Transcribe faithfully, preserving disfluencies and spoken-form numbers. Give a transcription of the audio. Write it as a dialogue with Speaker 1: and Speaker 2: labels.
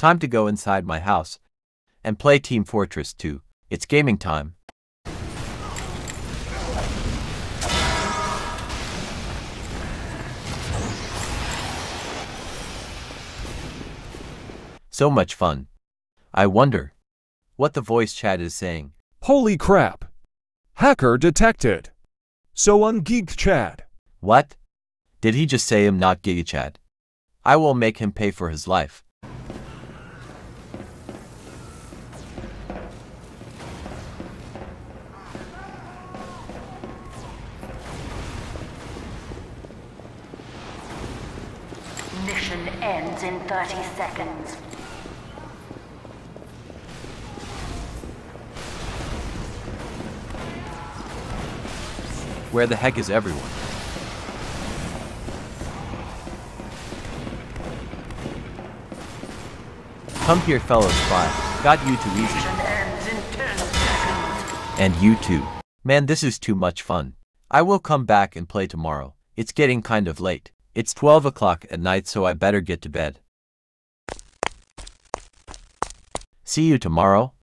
Speaker 1: Time to go inside my house and play Team Fortress two. It's gaming time. So much fun. I wonder what the voice chat is saying.
Speaker 2: Holy crap! Hacker detected. So ungeeked Chad.
Speaker 1: What? Did he just say I'm not gay, Chad? I will make him pay for his life.
Speaker 3: Mission ends in thirty seconds.
Speaker 1: Where the heck is everyone? Come here, fellow spy. Got you too easy.
Speaker 3: Mission ends in ten seconds.
Speaker 1: And you too. Man, this is too much fun. I will come back and play tomorrow. It's getting kind of late. It's twelve o'clock at night, so I better get to bed. See you tomorrow.